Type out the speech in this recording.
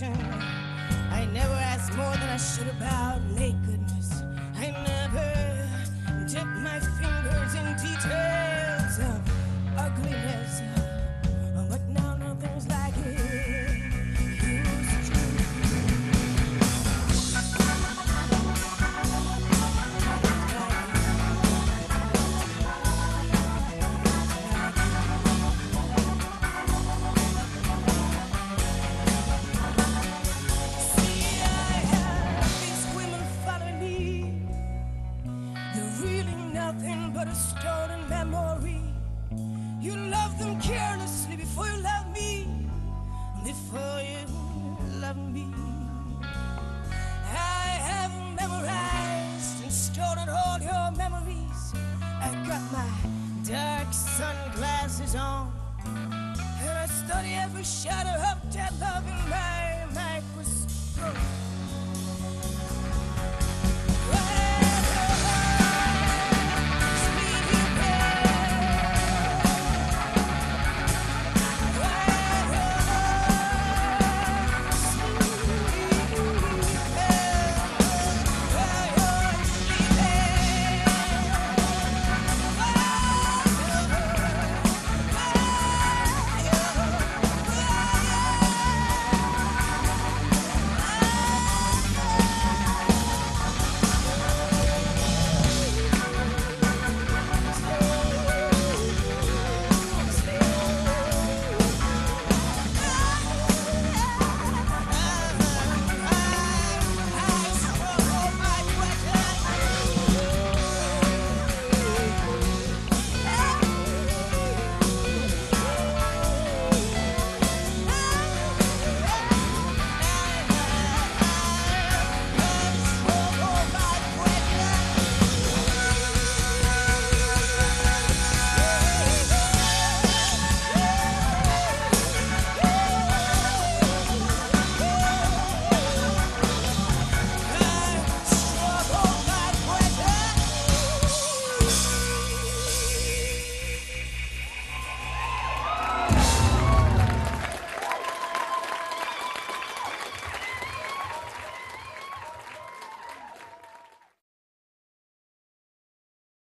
affection. I never asked more than I should about nakedness. I never dipped my fingers in details of ugliness. But now nothing's like it used to. Stolen memory. You love them carelessly before you love me. Before you love me, I have memorized and stolen all your memories. I got my dark sunglasses on, and I study every shadow of that love in my microscope.